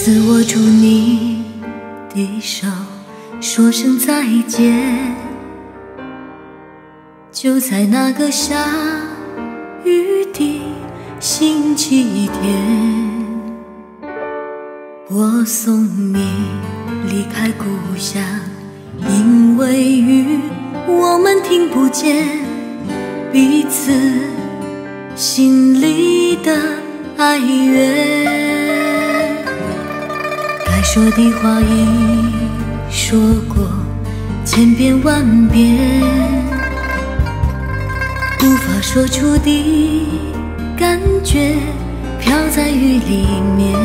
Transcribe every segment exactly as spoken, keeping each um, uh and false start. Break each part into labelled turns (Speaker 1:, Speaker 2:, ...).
Speaker 1: 次握住你的手，说声再见。就在那个下雨的星期天，我送你离开故乡，因为雨我们听不见彼此心里的哀怨。该说的话已说过千遍万遍，无法说出的感觉飘在雨里面。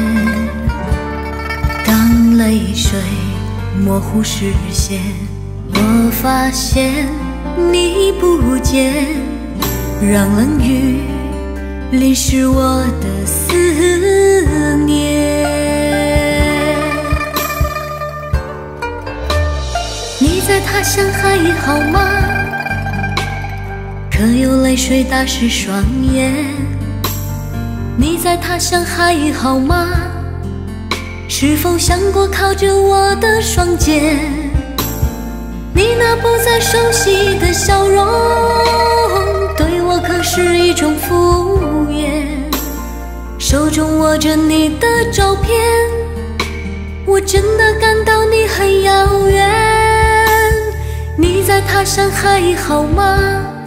Speaker 1: 当泪水模糊视线，我发现你不见，让冷雨淋湿我的思念。你在他乡还好吗？可有泪水打湿双眼？你在他乡还好吗？是否想过靠着我的双肩？你那不再熟悉的笑容，对我可是一种敷衍。手中握着你的照片，我真的感到你很遥远。你在他乡还好吗？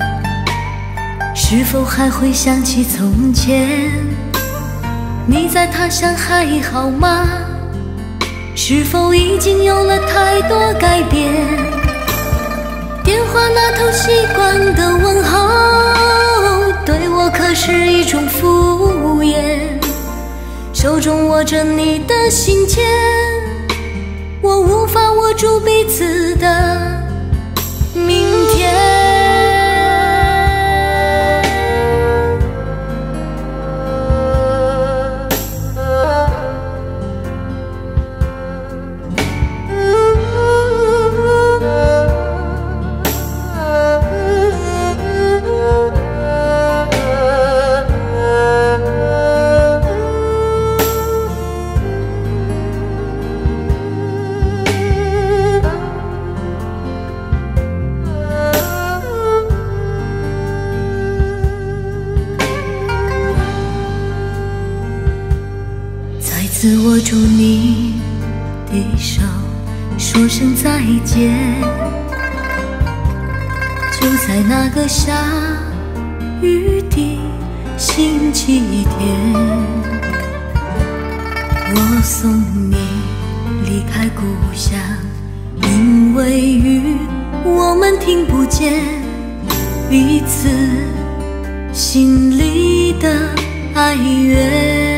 Speaker 1: 是否还会想起从前？你在他乡还好吗？是否已经有了太多改变？电话那头习惯的问候，对我可是一种敷衍。手中握着你的信笺，我无法握住彼此的明天。再次握住你的手，说声再见。就在那个下雨的星期天，我送你离开故乡，因为雨我们听不见彼此心里的哀怨。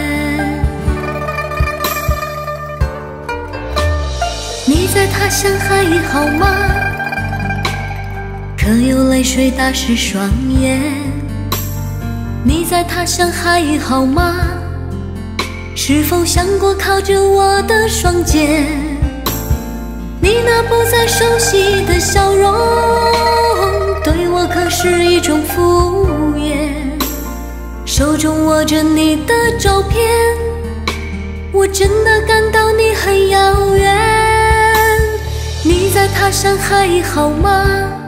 Speaker 1: 你在他乡还好吗？可有泪水打湿双眼？你在他乡还好吗？是否想过靠着我的双肩？你那不再熟悉的笑容，对我可是一种敷衍。手中握着你的照片，我真的感到你很遥远。你在他乡还好吗？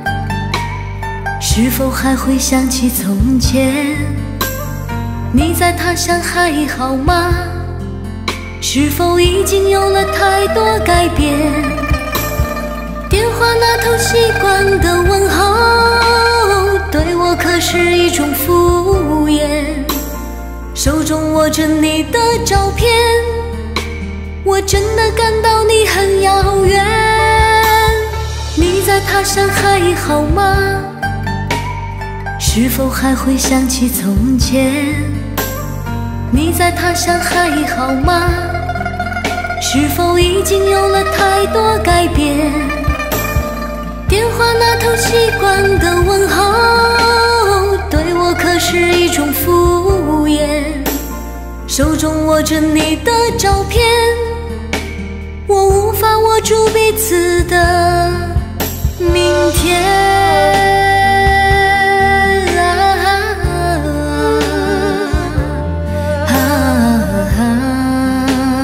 Speaker 1: 是否还会想起从前？你在他乡还好吗？是否已经有了太多改变？电话那头习惯的问候，对我可是一种敷衍。手中握着你的照片，我真的感到你很遥远。你在他乡还好吗？是否还会想起从前？你在他乡还好吗？是否已经有了太多改变？电话那头习惯的问候，对我可是一种敷衍。手中握着你的照片，我无法握住彼此的明天。啊啊啊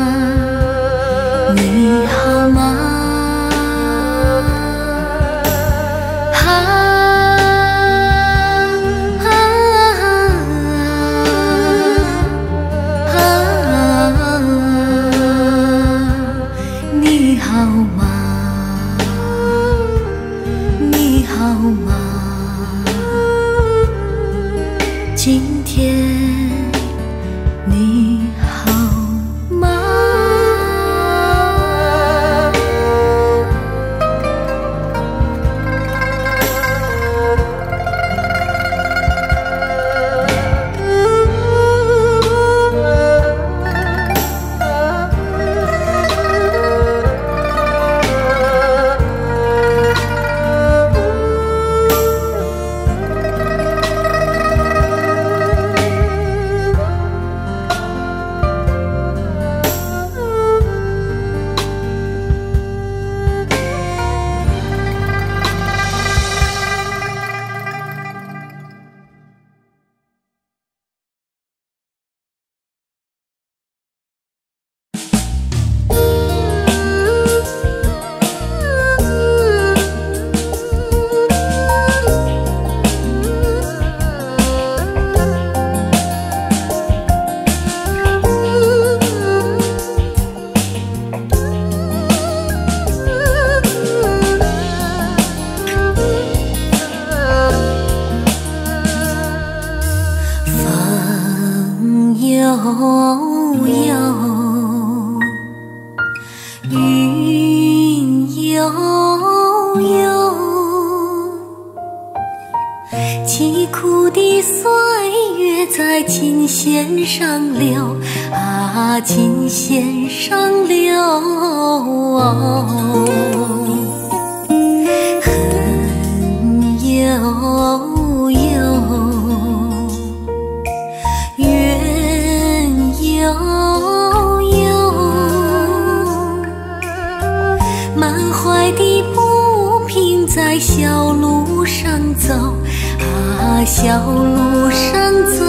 Speaker 1: 天，你好吗？悠悠，云悠悠，凄苦的岁月在琴弦上流啊，琴弦上流，恨悠悠。悠悠，满怀的不平在小路上走啊，小路上走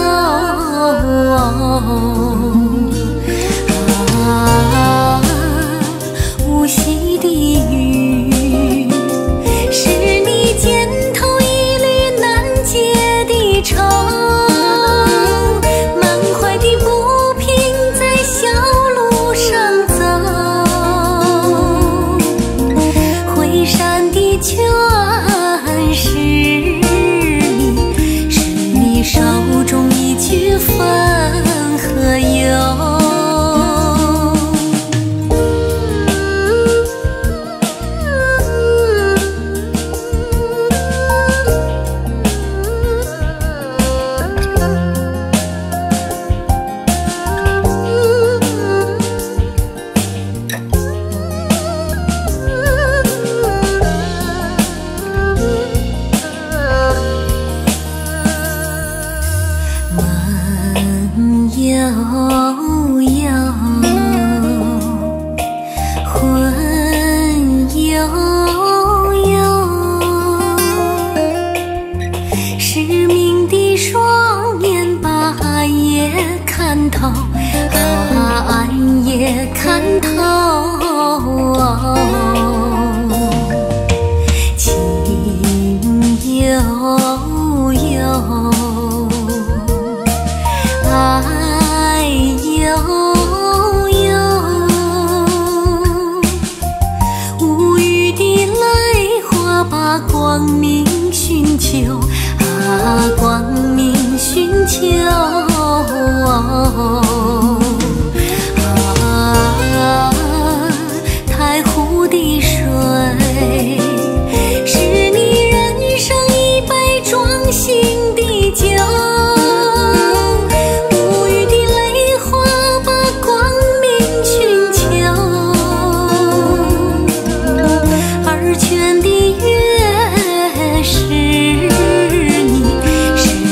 Speaker 1: 啊，无锡的雨是你肩头一缕难解的愁。全是你，是你手中一曲汾河游。悠悠，魂悠悠，失明的双眼把暗夜看透啊，暗夜看透。情悠悠，爱悠悠，无语的泪花把光明寻求啊，光明寻求啊，太湖的水是你人生一杯壮心的酒。是你，是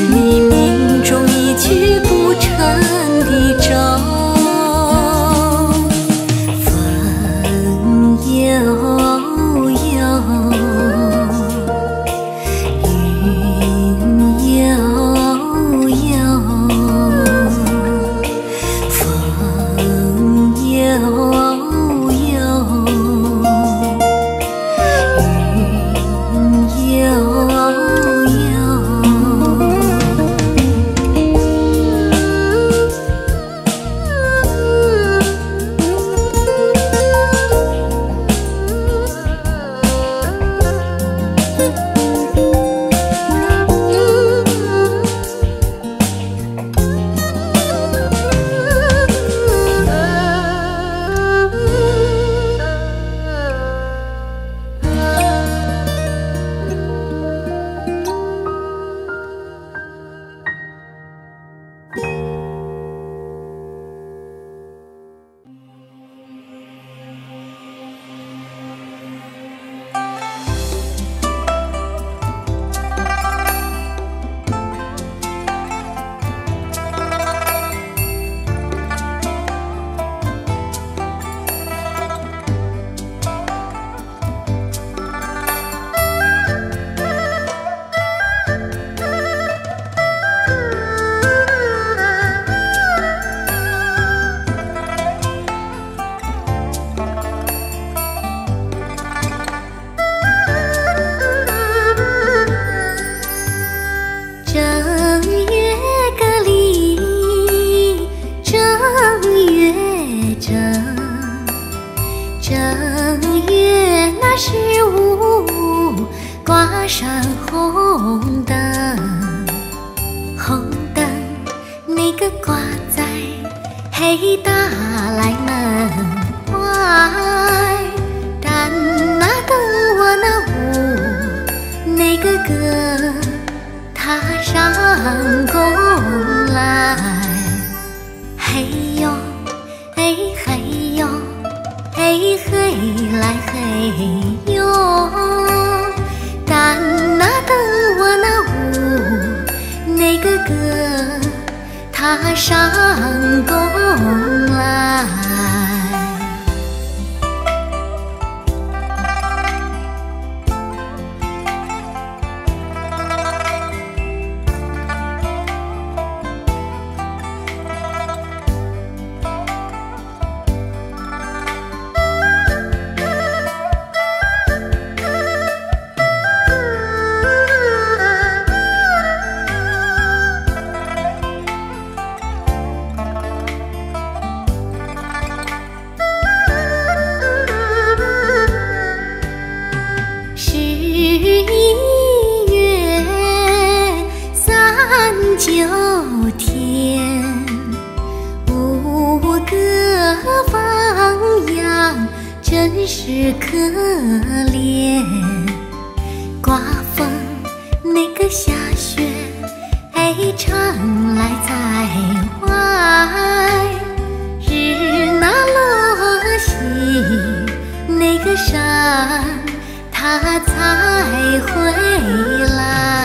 Speaker 1: 那个挂在黑大来门外，但那等我那屋那个个踏上工来，嘿呦哎嘿呦哎嘿来嘿呦，但那等我那屋那个个踏上工来。九天五个方向，真是可怜。刮风那个下雪，哎，常来在外。日那落西，那个山它才回来。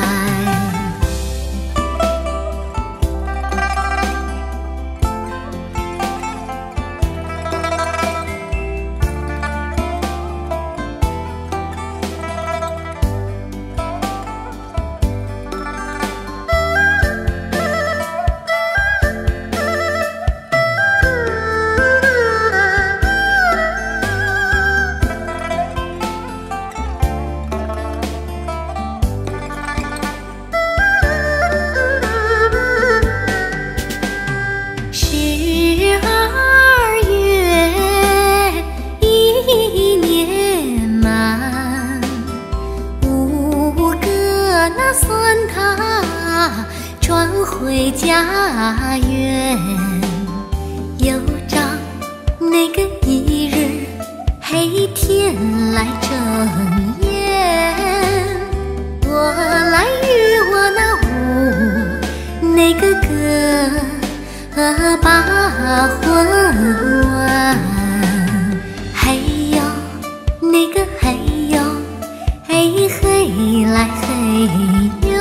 Speaker 1: 算他转回家园，又找那个一日黑天来睁眼。我来与我那屋那个个把魂完，嘿呦那个嘿呦嘿嘿来嘿呦，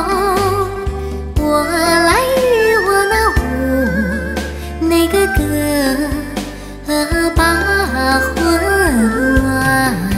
Speaker 1: 我来与我那屋那个个把魂完。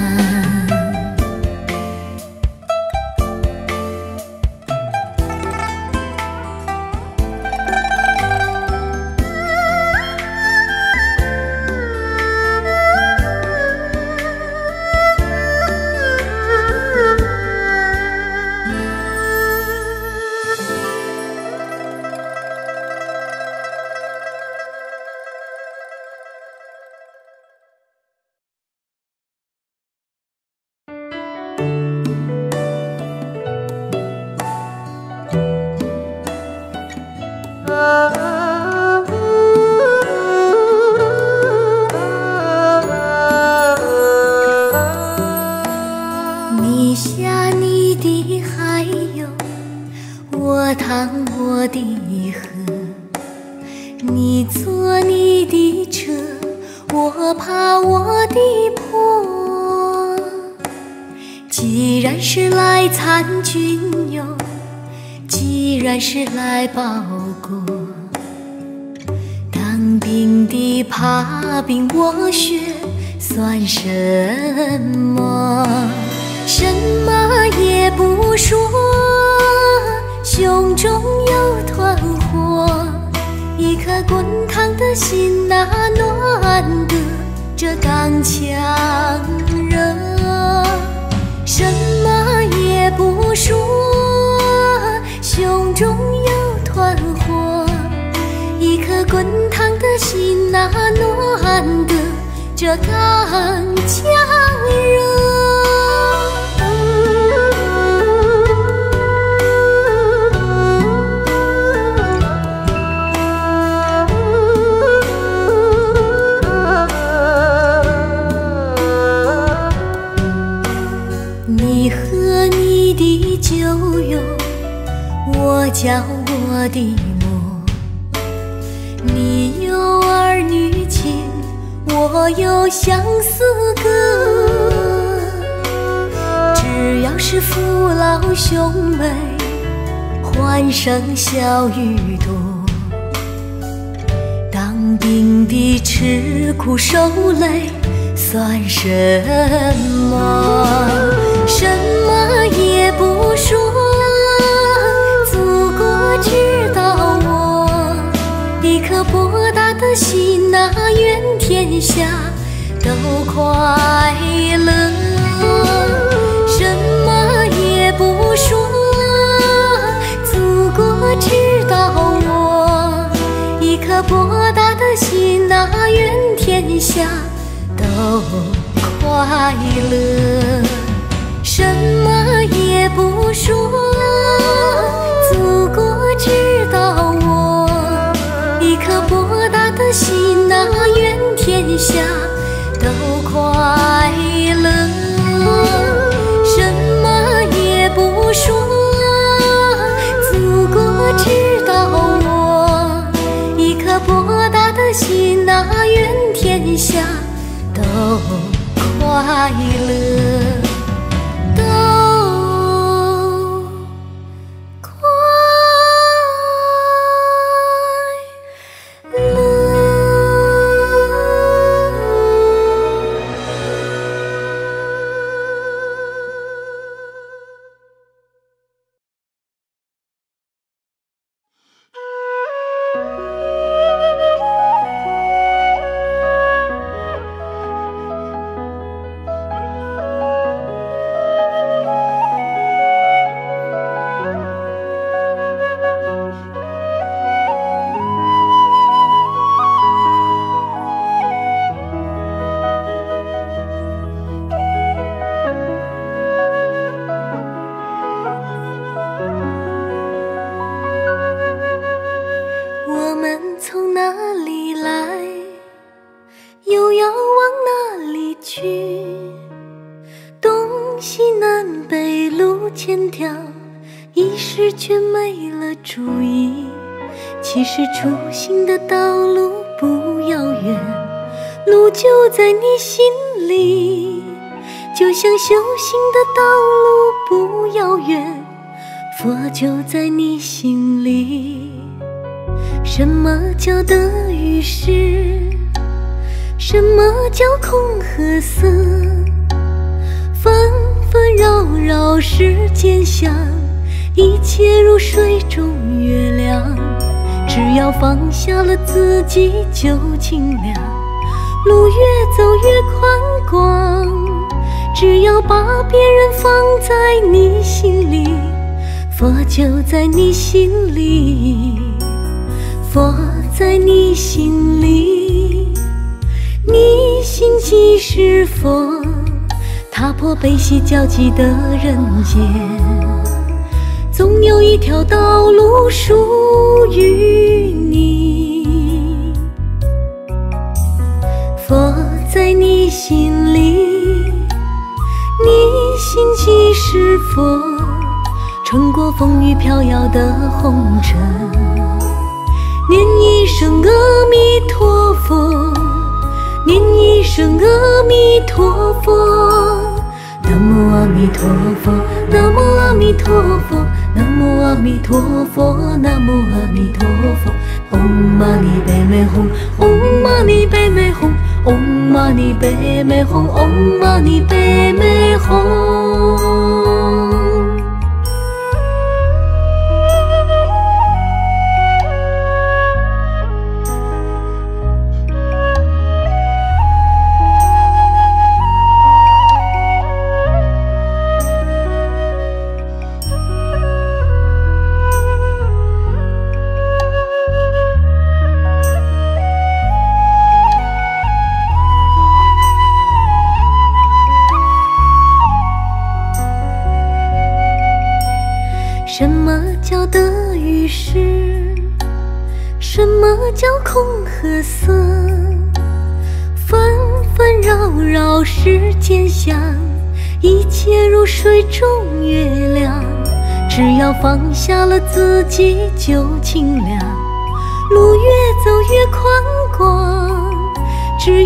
Speaker 1: 你下你的海哟，我淌我的河，你坐你的车，我爬我的坡。既然是来参军哟，既然是来报国，当兵的怕兵我学算什么？什么也不说，胸中有团火，一颗滚烫的心那暖得这刚强热。什么也不说，胸中有团火，一颗滚烫的心那暖得这刚强热。 你有儿女情，我有相思歌。只要是父老兄妹，欢声笑语多。当兵的吃苦受累算什么？什么也不说，祖国知道我。一颗博大的心啊，愿天下都快乐。什么也不说，祖国知道我。一颗博大的心啊，愿天下都快乐。什么也不说，祖国知道我。一颗博大的心啊，愿天下都快乐。什么也不说，祖国知道我。一颗博大的心啊，愿天下都快乐。其实出行的道路不遥远，路就在你心里。就像修行的道路不遥远，佛就在你心里。什么叫得与失？什么叫空和色？纷纷扰扰世间香，一切如水中月亮。只要放下了自己就清凉，路越走越宽广。只要把别人放在你心里，佛就在你心里，佛在你心里。你心即是佛，踏破悲喜交集的人间，总有一条道路属于你。佛在你心里，你心即是佛，穿过风雨飘摇的红尘，念一声阿弥陀佛，念一声阿弥陀佛。南无阿弥陀佛，南无阿弥陀佛，南无阿弥陀佛，南无阿弥陀佛。唵嘛呢呗咪吽，唵嘛呢呗咪吽，唵嘛呢呗咪吽，唵嘛呢呗咪吽。什么叫得与失？什么叫空和色？纷纷扰扰世间香，一切如水中月亮。只要放下了自己就清凉，路越走越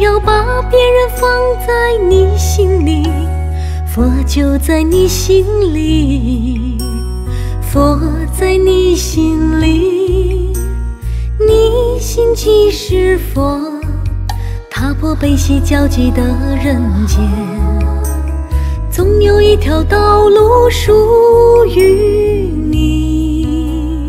Speaker 1: 要把别人放在你心里，佛就在你心里，佛在你心里，你心即是佛，踏破悲喜交集的人间，总有一条道路属于你。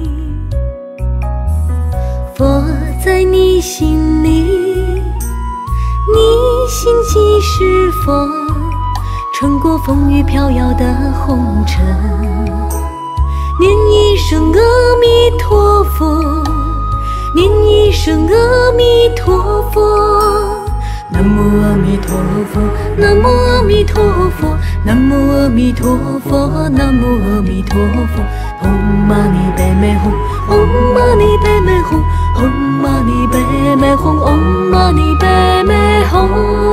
Speaker 1: 佛在你心里，你心即是佛，穿过风雨飘摇的红尘，念一声阿弥陀佛，念一声阿弥陀佛。南无阿弥陀佛，南无阿弥陀佛，南无阿弥陀佛，南无阿弥陀佛。唵嘛呢呗咪吽，唵嘛呢呗咪吽，唵嘛呢呗咪吽，唵嘛呢呗咪吽。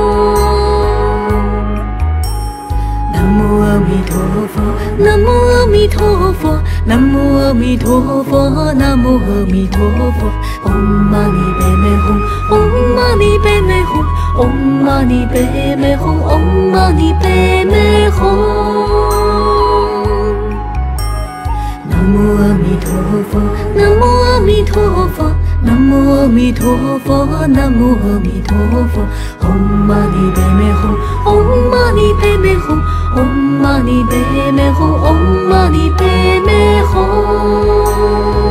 Speaker 1: 南无阿弥陀佛，南无阿弥陀佛，南无阿弥陀佛，南无阿弥陀佛。唵嘛呢呗咪吽，唵嘛呢呗咪吽，唵嘛呢呗咪吽，唵嘛呢呗咪吽。南无阿弥陀佛，南无阿弥陀佛，南无阿弥陀佛，南无阿弥陀佛。唵嘛呢呗咪吽，唵嘛呢呗咪吽，唵嘛呢呗咪吽，唵嘛呢呗咪吽。